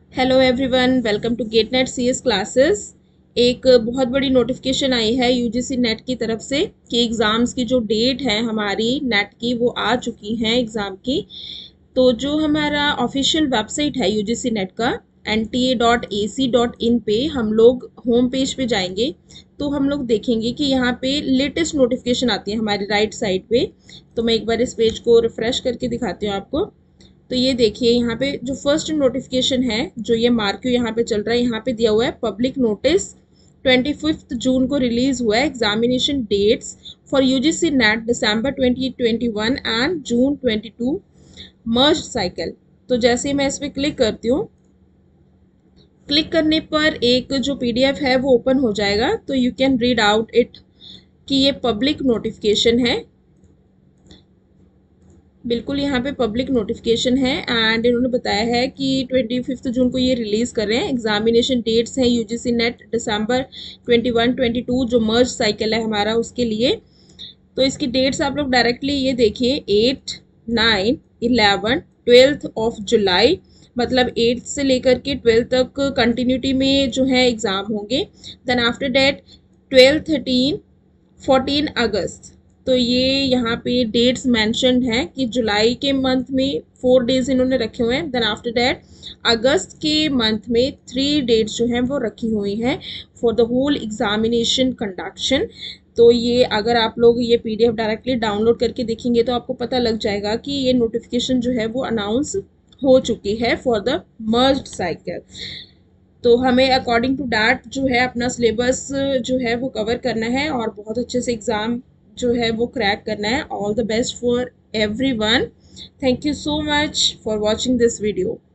Hello everyone, welcome to GATE NET CS classes. एक बहुत बड़ी नोटिफिकेशन आई है यूजीसी नेट की तरफ से कि एग्ज़ाम्स की जो डेट है हमारी नेट की वो आ चुकी है एग्ज़ाम की। तो जो हमारा ऑफिशियल वेबसाइट है यूजीसी नेट का nta.ac.in पे हम लोग होम पेज पे जाएंगे तो हम लोग देखेंगे कि यहाँ पे लेटेस्ट नोटिफिकेशन आती है हमारी राइट साइड पे। तो मैं एक बार इस पेज को रिफ्रेश करके दिखाती हूँ आपको। तो ये देखिए यहाँ पे जो फर्स्ट नोटिफिकेशन है जो ये मार्क्यू यहाँ पे चल रहा है, यहाँ पे दिया हुआ है पब्लिक नोटिस 25 जून को रिलीज हुआ है examination dates for UGC NET December 2021 and June 22 merge cycle. तो जैसे ही मैं इस पर क्लिक करती हूँ, क्लिक करने पर एक जो पीडीएफ है वो ओपन हो जाएगा। तो you can read out it कि ये पब्लिक नोटिफिकेशन है, बिल्कुल यहाँ पे पब्लिक नोटिफिकेशन है एंड इन्होंने बताया है कि 25 जून को ये रिलीज कर रहे हैं। एग्जामिनेशन डेट्स हैं यूजीसी नेट दिसंबर 21-22 जो मर्ज साइकिल है हमारा उसके लिए। तो इसकी डेट्स आप लोग डायरेक्टली ये देखिए 8, 9, 11, 12 ऑफ जुलाई, मतलब 8 से लेकर के 12 तक कंटिन्यूटी में जो है एग्ज़ाम होंगे। Then after date 12, 13, 14 August. तो ये यहाँ पे डेट्स मेंशन्ड हैं कि जुलाई के मंथ में 4 डेज इन्होंने रखे हुए हैं। देन आफ्टर दैट अगस्त के मंथ में 3 डेट्स जो हैं वो रखी हुई हैं for the whole examination conduction. तो ये अगर आप लोग ये पीडीएफ डायरेक्टली डाउनलोड करके देखेंगे तो आपको पता लग जाएगा कि ये नोटिफिकेशन जो है वो अनाउंस हो चुकी है फॉर द मर्ज्ड साइकिल। तो हमें अकॉर्डिंग टू डैट जो है अपना सिलेबस जो है वो कवर करना है और बहुत अच्छे से एग्ज़ाम जो है वो क्रैक करना है। All the best for everyone. Thank you so much for watching this video.